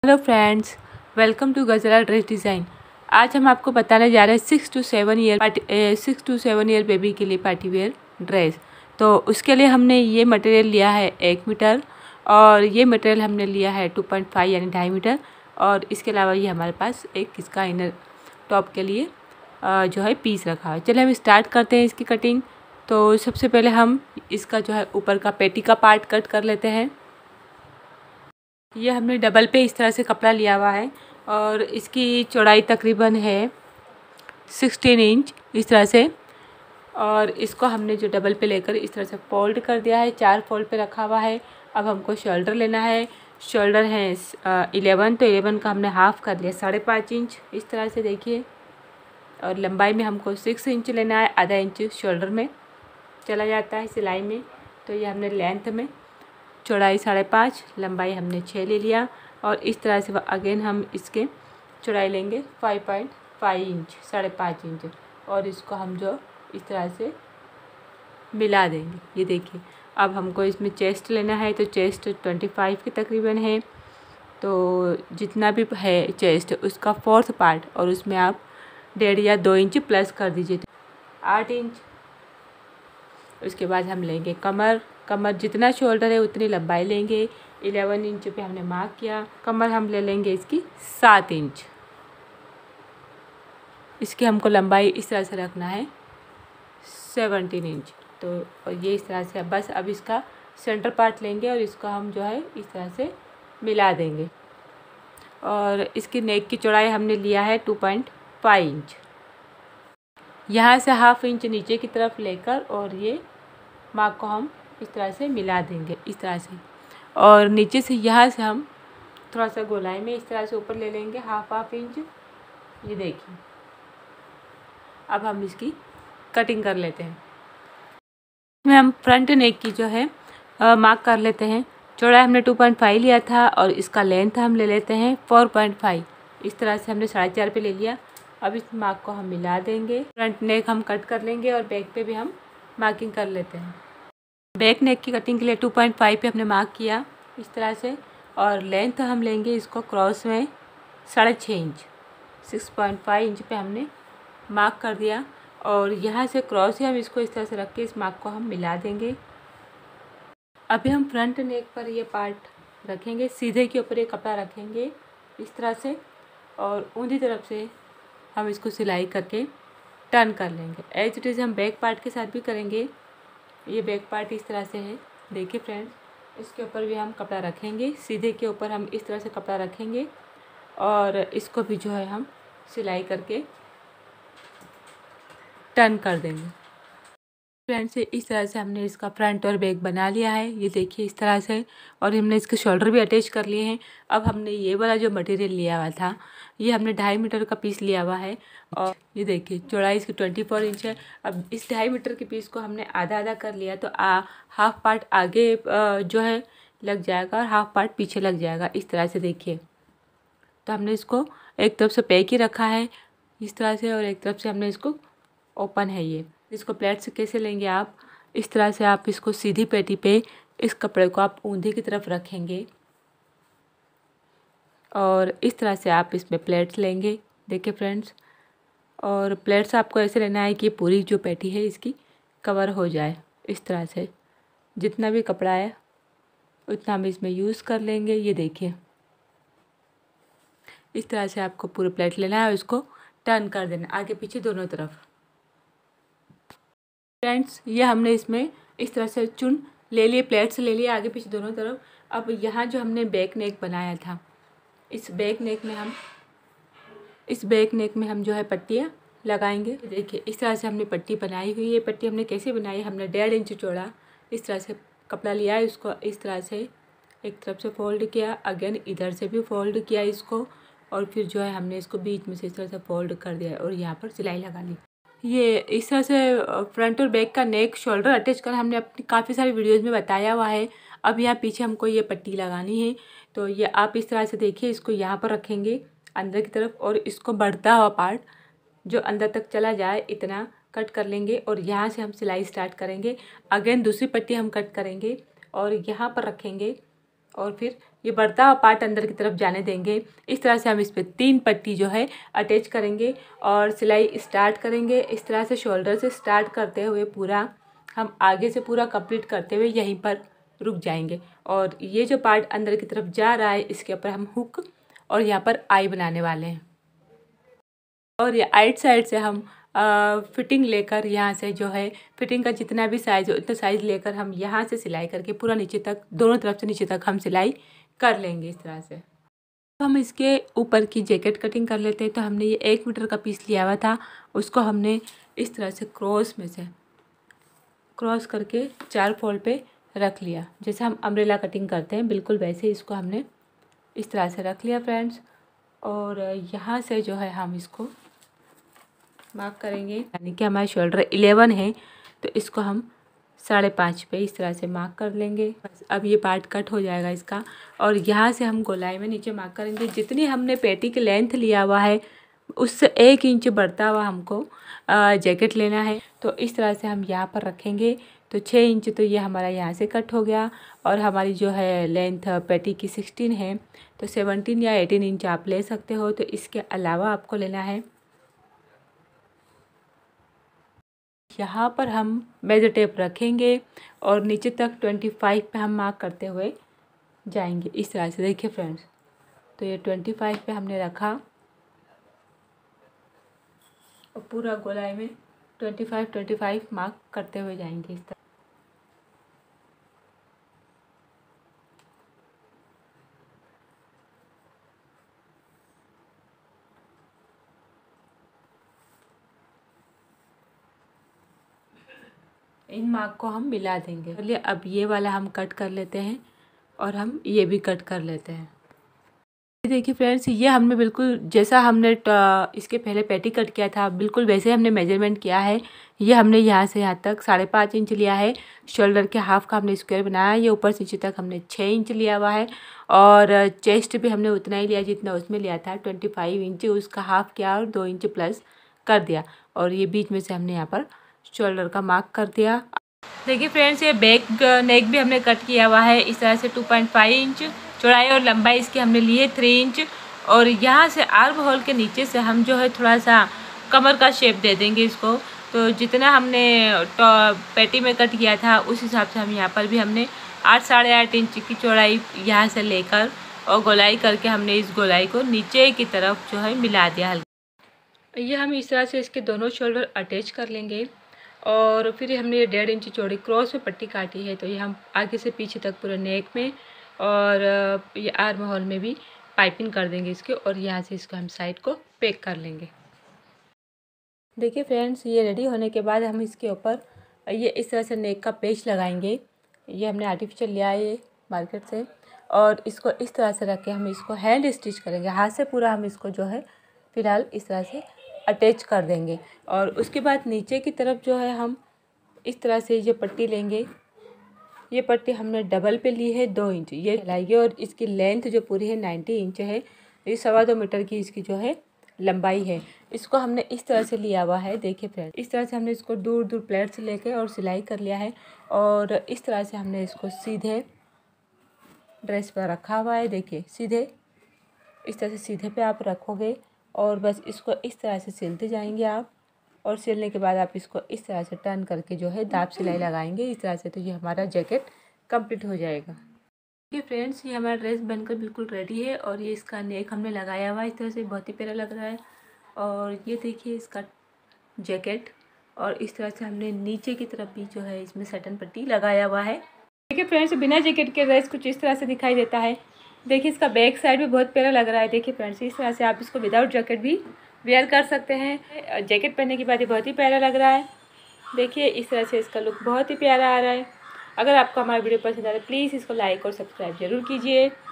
Hello friends, welcome to Ghazala dress design. आज हम आपको बताने जा रहे हैं 6 to 7 ईयर बेबी के लिए पार्टी वेयर ड्रेस। तो उसके लिए हमने ये मटेरियल लिया है 1 मीटर और ये मटेरियल हमने लिया है 2.5 यानी 2.5 मीटर। और इसके अलावा ये हमारे पास एक इसका इनर टॉप के लिए जो है पीस रखा है। चलिए हम स्टार्ट करते हैं इसकी कटिंग। तो सबसे पहले हम इसका जो है ऊपर का पेटी का पार्ट कट कर लेते हैं। ये हमने डबल पे इस तरह से कपड़ा लिया हुआ है और इसकी चौड़ाई तकरीबन है 16 इंच इस तरह से। और इसको हमने जो डबल पे लेकर इस तरह से फोल्ड कर दिया है, 4 फोल्ड पे रखा हुआ है। अब हमको शोल्डर लेना है। शोल्डर है 11, तो 11 का हमने हाफ़ कर लिया 5.5 इंच इस तरह से, देखिए। और लंबाई में हमको 6 इंच लेना है, आधा इंच शोल्डर में चला जाता है सिलाई में। तो ये हमने लेंथ में चौड़ाई 5.5, लंबाई हमने 6 ले लिया। और इस तरह से अगेन हम इसके चौड़ाई लेंगे 5.5 इंच, 5.5 इंच। और इसको हम जो इस तरह से मिला देंगे। ये देखिए, अब हमको इसमें चेस्ट लेना है, तो चेस्ट 25 के तकरीबन है। तो जितना भी है चेस्ट उसका 4th पार्ट, और उसमें आप 1.5 या 2 इंच प्लस कर दीजिए, 8 इंच। उसके बाद हम लेंगे कमर जितना शोल्डर है उतनी लंबाई लेंगे। 11 इंच पे हमने मार्क किया। कमर हम ले लेंगे इसकी 7 इंच। इसकी हमको लंबाई इस तरह से रखना है 17 इंच। तो ये इस तरह से बस अब इसका सेंटर पार्ट लेंगे और इसको हम जो है इस तरह से मिला देंगे। और इसकी नेक की चौड़ाई हमने लिया है 2.5 इंच। यहाँ से 1/2 इंच नीचे की तरफ लेकर और ये मार्क को हम इस तरह से मिला देंगे, इस तरह से। और नीचे से यहाँ से हम थोड़ा सा गोलाई में इस तरह से ऊपर ले लेंगे 1/2 इंच। ये देखिए, अब हम इसकी कटिंग कर लेते हैं। इसमें हम फ्रंट नेक की जो है मार्क कर लेते हैं। चौड़ाई हमने 2.5 लिया था और इसका लेंथ हम ले लेते हैं 4.5। इस तरह से हमने 4.5 पे ले लिया। अब इस मार्क को हम मिला देंगे। फ्रंट नेक हम कट कर लेंगे और बैक पे भी हम मार्किंग कर लेते हैं। बैक नेक की कटिंग के लिए 2.5 पे हमने मार्क किया इस तरह से। और लेंथ हम लेंगे इसको क्रॉस में 6.5 इंच, 6.5 इंच पे हमने मार्क कर दिया। और यहाँ से क्रॉस ही हम इसको इस तरह से रख के इस मार्क को हम मिला देंगे। अभी हम फ्रंट नेक पर ये पार्ट रखेंगे, सीधे के ऊपर ये कपड़ा रखेंगे इस तरह से। और ऊंधी तरफ से हम इसको सिलाई करके टर्न कर लेंगे। एज इट इज़ हम बैक पार्ट के साथ भी करेंगे। ये बैक पार्ट इस तरह से है, देखिए फ्रेंड्स। इसके ऊपर भी हम कपड़ा रखेंगे, सीधे के ऊपर हम इस तरह से कपड़ा रखेंगे और इसको भी जो है हम सिलाई करके टर्न कर देंगे। फ्रेंड्स, इस तरह से हमने इसका फ्रंट और बैक बना लिया है, ये देखिए इस तरह से। और हमने इसके शोल्डर भी अटैच कर लिए हैं। अब हमने ये वाला जो मटेरियल लिया हुआ था, ये हमने 2.5 मीटर का पीस लिया हुआ है। और ये देखिए चौड़ाई इसकी 24 इंच है। अब इस 2.5 मीटर के पीस को हमने आधा आधा कर लिया, तो 1/2 पार्ट आगे जो है लग जाएगा और 1/2 पार्ट पीछे लग जाएगा, इस तरह से देखिए। तो हमने इसको एक तरफ से पैक ही रखा है इस तरह से, और एक तरफ से हमने इसको ओपन है। ये इसको प्लेट से कैसे लेंगे आप, इस तरह से आप इसको सीधी पेटी पे इस कपड़े को आप ऊंधी की तरफ रखेंगे और इस तरह से आप इसमें प्लेट्स लेंगे, देखिए फ्रेंड्स। और प्लेट्स आपको ऐसे लेना है कि पूरी जो पेटी है इसकी कवर हो जाए, इस तरह से। जितना भी कपड़ा है उतना हम इसमें यूज़ कर लेंगे। ये देखिए इस तरह से आपको पूरी प्लेट लेना है और इसको टर्न कर देना आगे पीछे दोनों तरफ। फ्रेंड्स, ये हमने इसमें इस तरह से चुन ले लिए, प्लेट्स ले लिए आगे पीछे दोनों तरफ। अब यहाँ जो हमने बैक नेक बनाया था, इस बैक नेक में हम जो है पट्टियाँ लगाएंगे। देखिए इस तरह से हमने पट्टी बनाई हुई है। पट्टी हमने कैसे बनाई, हमने 1.5 इंच चौड़ा इस तरह से कपड़ा लिया है, इसको इस तरह से एक तरफ से फोल्ड किया, अगेन इधर से भी फोल्ड किया इसको। और फिर जो है हमने इसको बीच में से इस तरह से फोल्ड कर दिया और यहाँ पर सिलाई लगा ली। ये इस तरह से फ्रंट और बैक का नेक शोल्डर अटैच कर हमने अपनी काफ़ी सारी वीडियोज़ में बताया हुआ है। अब यहाँ पीछे हमको ये पट्टी लगानी है, तो ये आप इस तरह से देखिए, इसको यहाँ पर रखेंगे अंदर की तरफ और इसको बढ़ता हुआ पार्ट जो अंदर तक चला जाए इतना कट कर लेंगे। और यहाँ से हम सिलाई स्टार्ट करेंगे। अगेन दूसरी पट्टी हम कट करेंगे और यहाँ पर रखेंगे और फिर ये बढ़ता हुआ पार्ट अंदर की तरफ जाने देंगे। इस तरह से हम इस पर 3 पट्टी जो है अटैच करेंगे और सिलाई स्टार्ट करेंगे। इस तरह से शोल्डर से स्टार्ट करते हुए पूरा हम आगे से पूरा कंप्लीट करते हुए यहीं पर रुक जाएंगे। और ये जो पार्ट अंदर की तरफ जा रहा है इसके ऊपर हम हुक और यहाँ पर आई बनाने वाले हैं। और ये आइट साइड से हम फिटिंग लेकर यहाँ से जो है फिटिंग का जितना भी साइज़ हो उतना साइज़ लेकर हम यहाँ से सिलाई करके पूरा नीचे तक दोनों तरफ से नीचे तक हम सिलाई कर लेंगे इस तरह से। हम इसके ऊपर की जैकेट कटिंग कर लेते हैं। तो हमने ये 1 मीटर का पीस लिया हुआ था, उसको हमने इस तरह से क्रॉस करके 4 फोल्ड पे रख लिया। जैसे हम अम्ब्रेला कटिंग करते हैं बिल्कुल वैसे इसको हमने इस तरह से रख लिया फ्रेंड्स। और यहाँ से जो है हम इसको मार्क करेंगे, यानी कि हमारा शोल्डर 11 है तो इसको हम 5.5 पे इस तरह से मार्क कर लेंगे। बस अब ये पार्ट कट हो जाएगा इसका। और यहाँ से हम गोलाई में नीचे मार्क करेंगे। जितनी हमने पेटी की लेंथ लिया हुआ है उससे 1 इंच बढ़ता हुआ हमको जैकेट लेना है। तो इस तरह से हम यहाँ पर रखेंगे तो 6 इंच तो ये हमारा यहाँ से कट हो गया। और हमारी जो है लेंथ पेटी की 16 है तो 17 या 18 इंच आप ले सकते हो। तो इसके अलावा आपको लेना है, यहाँ पर हम मेजर टेप रखेंगे और नीचे तक 25 पे हम मार्क करते हुए जाएंगे इस तरह से। देखिए फ्रेंड्स, तो ये 25 पे हमने रखा और पूरा गोलाई में 25 मार्क करते हुए जाएंगे इस तरह। इन मार्क को हम मिला देंगे। चलिए अब ये वाला हम कट कर लेते हैं और हम ये भी कट कर लेते हैं। देखिए फ्रेंड्स, ये हमने बिल्कुल जैसा हमने इसके पहले पेटी कट किया था बिल्कुल वैसे हमने मेजरमेंट किया है। ये हमने यहाँ से यहाँ तक 5.5 इंच लिया है। शोल्डर के हाफ का हमने स्क्वायर बनाया। ये ऊपर से नीचे तक हमने 6 इंच लिया हुआ है। और चेस्ट भी हमने उतना ही लिया जितना उसमें लिया था 25 इंच, उसका हाफ किया और 2 इंच प्लस कर दिया। और ये बीच में से हमने यहाँ पर शोल्डर का मार्क कर दिया। देखिए फ्रेंड्स, ये बैक नेक भी हमने कट किया हुआ है इस तरह से 2.5 इंच चौड़ाई और लंबाई इसकी हमने ली है 3 इंच। और यहाँ से आर्म होल के नीचे से हम जो है थोड़ा सा कमर का शेप दे देंगे इसको। तो जितना हमने पेटी में कट किया था उस हिसाब से हम यहाँ पर भी हमने 8-8.5 इंच की चौड़ाई यहाँ से लेकर और गोलाई करके हमने इस गोलाई को नीचे की तरफ जो है मिला दिया हल्का। ये हम इस तरह से इसके दोनों शोल्डर अटैच कर लेंगे। और फिर हमने ये 1.5 इंच चौड़ी क्रॉस में पट्टी काटी है तो ये हम आगे से पीछे तक पूरे नेक में और ये आर्म होल में भी पाइपिंग कर देंगे इसके। और यहाँ से इसको हम साइड को पैक कर लेंगे। देखिए फ्रेंड्स, ये रेडी होने के बाद हम इसके ऊपर ये इस तरह से नेक का पेच लगाएंगे। ये हमने आर्टिफिशियल लिया है ये मार्केट से। और इसको इस तरह से रख के हम इसको हैंड स्टिच करेंगे। हाथ से पूरा हम इसको जो है फ़िलहाल इस तरह से अटैच कर देंगे। और उसके बाद नीचे की तरफ जो है हम इस तरह से ये पट्टी लेंगे। ये पट्टी हमने डबल पे ली है 2 इंच ये लाइए। और इसकी लेंथ जो पूरी है 90 इंच है। ये 2.25 मीटर की इसकी जो है लंबाई है। इसको हमने इस तरह से लिया हुआ है। देखिए फ्रेंड, इस तरह से हमने इसको दूर दूर प्लेट से लेके और सिलाई कर लिया है। और इस तरह से हमने इसको सीधे ड्रेस पर रखा हुआ है। देखिए सीधे इस तरह से सीधे पे आप रखोगे और बस इसको इस तरह से सिलते जाएंगे आप। और सिलने के बाद आप इसको इस तरह से टर्न करके जो है दाब सिलाई लगाएंगे इस तरह से। तो ये हमारा जैकेट कंप्लीट हो जाएगा। देखिए फ्रेंड्स, ये हमारा ड्रेस बनकर बिल्कुल रेडी है। और ये इसका नेक हमने लगाया हुआ है इस तरह से, बहुत ही प्यारा लग रहा है। और ये देखिए इसका जैकेट। और इस तरह से हमने नीचे की तरफ भी जो है इसमें सटन पट्टी लगाया हुआ है। देखिए फ्रेंड्स, बिना जैकेट के ड्रेस कुछ इस तरह से दिखाई देता है। देखिए इसका बैक साइड भी बहुत प्यारा लग रहा है। देखिए फ्रेंड्स, इस तरह से आप इसको विदाउट जैकेट भी वेयर कर सकते हैं। जैकेट पहनने के बाद ये बहुत ही प्यारा लग रहा है। देखिए इस तरह से इसका लुक बहुत ही प्यारा आ रहा है। अगर आपको हमारा वीडियो पसंद आ रहा है प्लीज़ इसको लाइक और सब्सक्राइब जरूर कीजिए।